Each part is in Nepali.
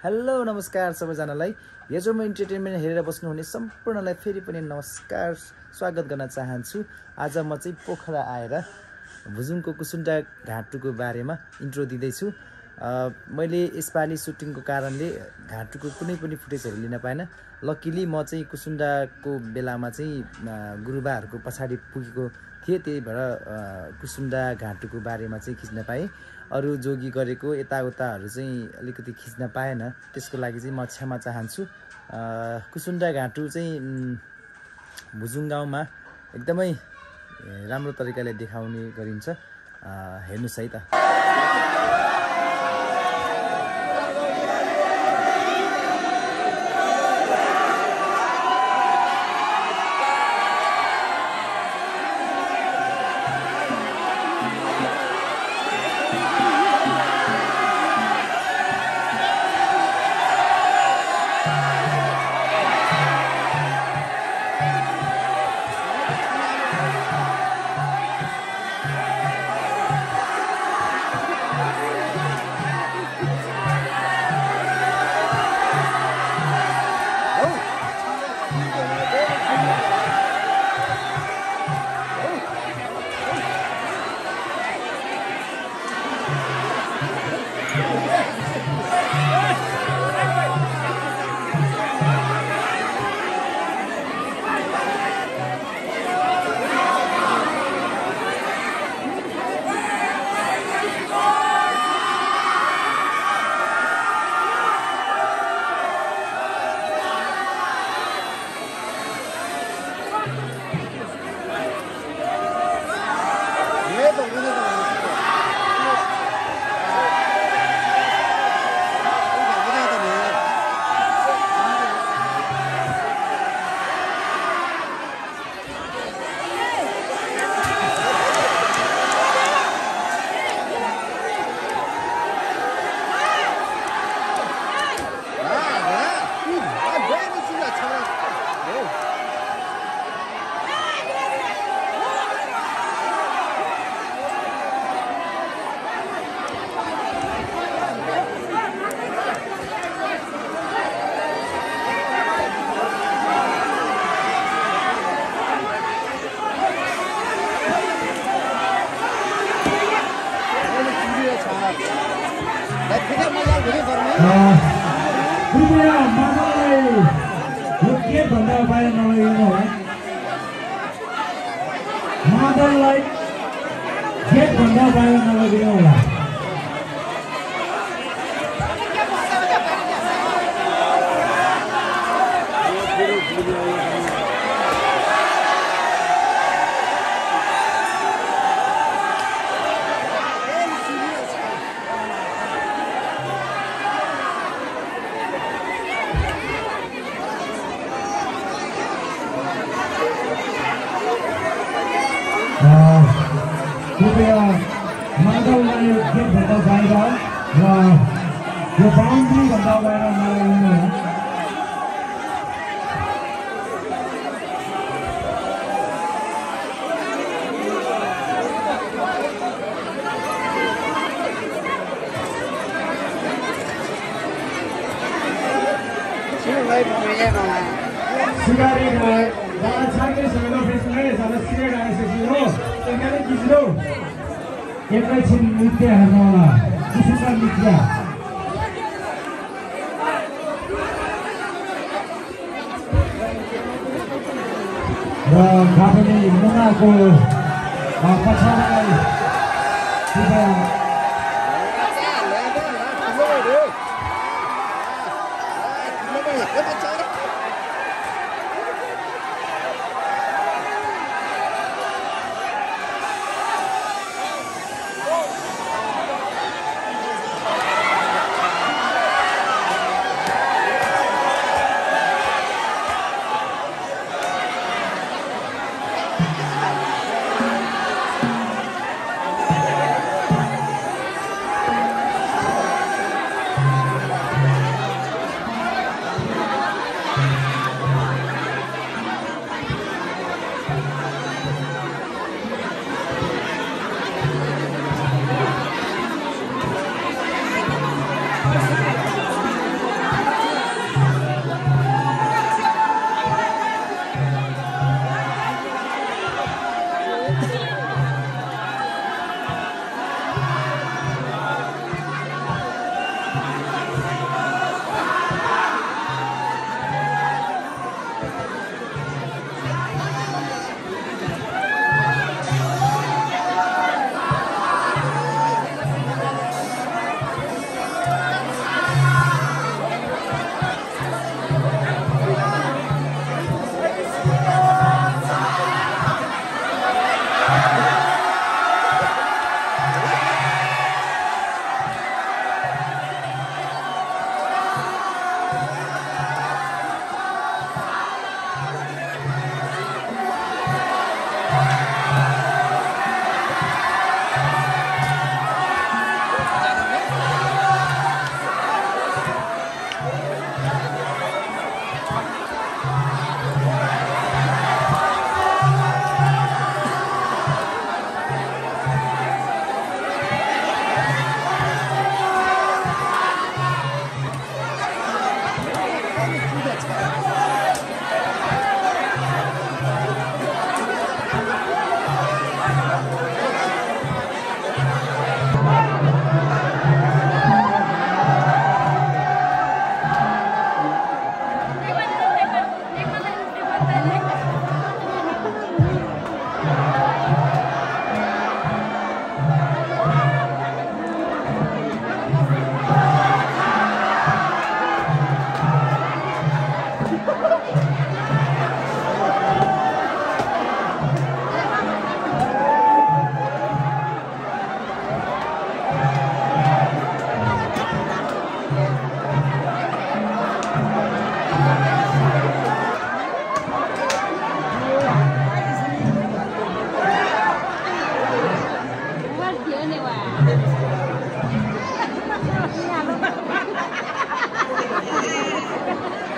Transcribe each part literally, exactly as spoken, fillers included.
हेलो नमस्कार सबैजनालाई यजोमा इन्टरटेनमेन्ट हेरेर बस्नुहुने सम्पूर्णलाई फेरि पनि नमस्कार स्वागत गर्न चाहन्छु। आज म चाहिँ पोखरा आएर भुजुङको कुसुन्डा घाटुको बारेमा इन्ट्रो दिँदैछु। मैले यसपालि सुटिङको कारणले घाटुको कुनै पनि फुटेजहरू लिन पाएन। लकिली म चाहिँ कुसुन्डाको बेलामा चाहिँ गुरुबाहरूको पछाडि पुगेको थिएँ, त्यही भएर कुसुन्डा घाटुको बारेमा चाहिँ खिच्न पाएँ। अरू जोगी गरेको यताउताहरू चाहिँ अलिकति खिच्न पाएन, त्यसको लागि चाहिँ म क्षमा चाहन्छु। कुसुन्डा घाटु चाहिँ भुजुङ गाउँमा एकदमै राम्रो तरिकाले देखाउने गरिन्छ। हेर्नुस् है त। कृपया मादललाई यो गेटभन्दा बाहिर नलगिदिनु होला। मादललाई गेटभन्दा बाहिर नलगिदिनु होला। कृपया मादललाई यो गेटभन्दा बाहिर र यो बााउन्ड्रीभन्दा बाहिर नलगिदिनु होला। सिगारेट जहाँ छाके समय फेसबुक सारा सिगारेट आएपछि हो एकैले किसिलो एकैछिन नृत्य हेर्नु होला। कुसुन्डा नृत्य र गाभनी मुनाको पछाडिलाई कृपया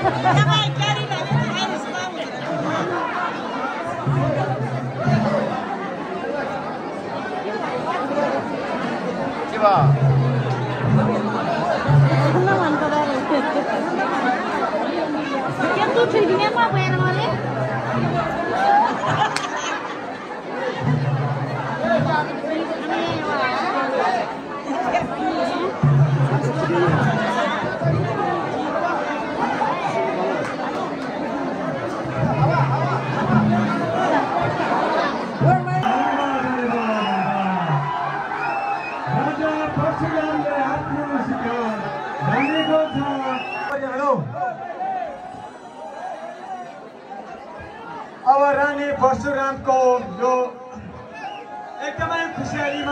अब रानी परशुरामको यो एकदमै खुसियालीमा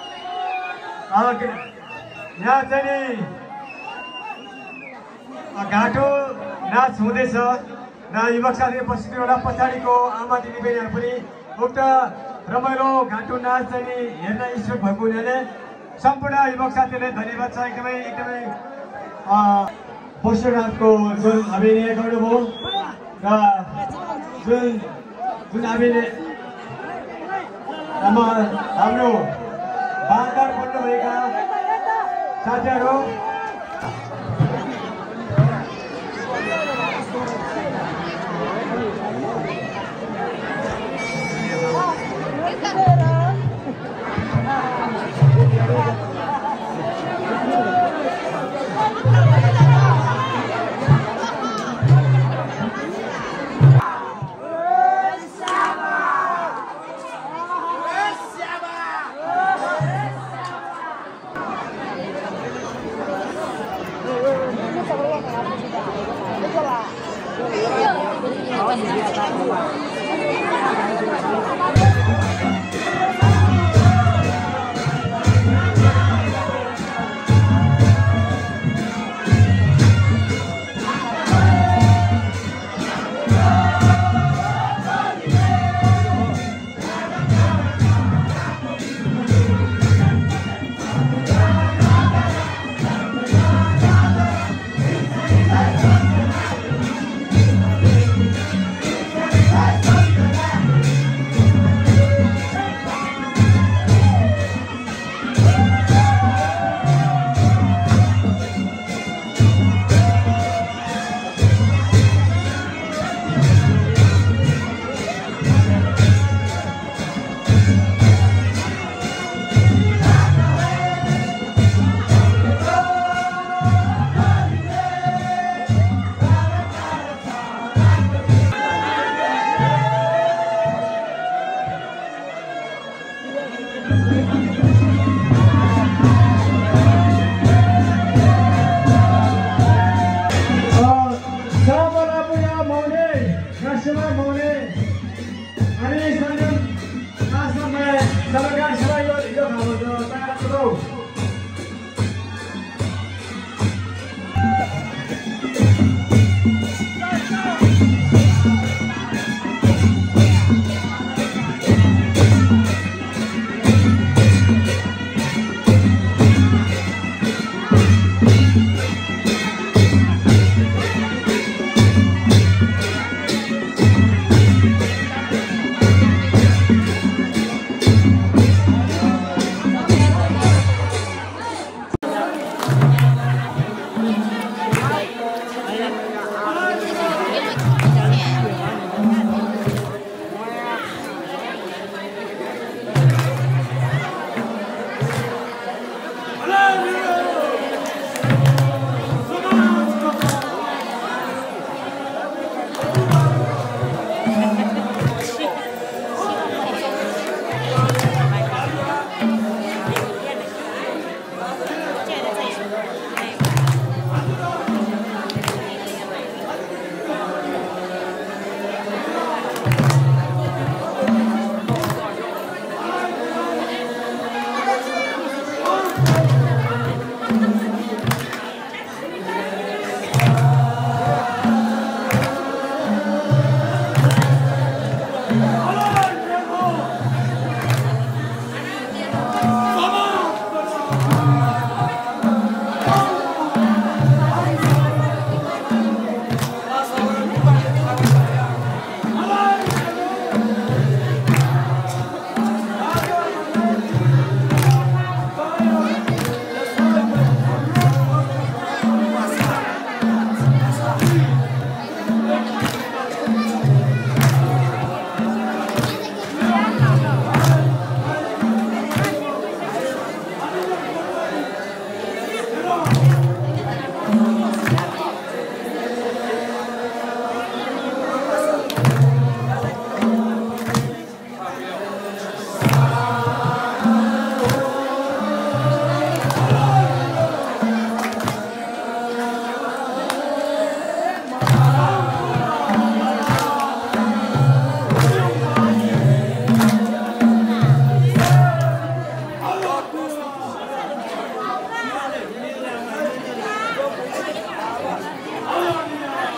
यहाँ चाहिँ नि घाटो नाच हुँदैछ र युवक साथी उपस्थितिबाट पछाडिको आमा दिदीबहिनीहरू पनि उक्त रमाइलो घाटो नाच चाहिँ नि हेर्न इच्छुक भएको हुनाले सम्पूर्ण युवक साथीहरूलाई धन्यवाद छ। एकदमै एकदमै परशुरामको जुन अभिनय गर्नुभयो र जुन जुन अभिनय हाम्रो बाँदर बन्नुभएका साथीहरू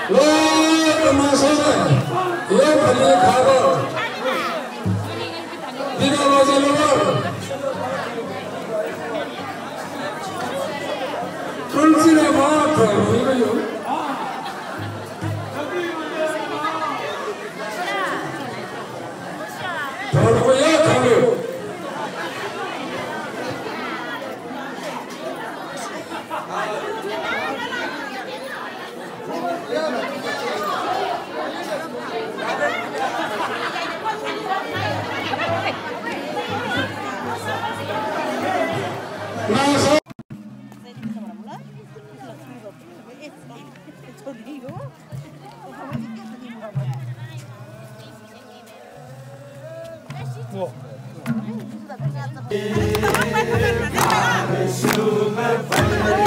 로 마서는 로 빨리 가고 네가 맞으려고 불지나 봐 이거요. 저거야 저거. 나서 뭐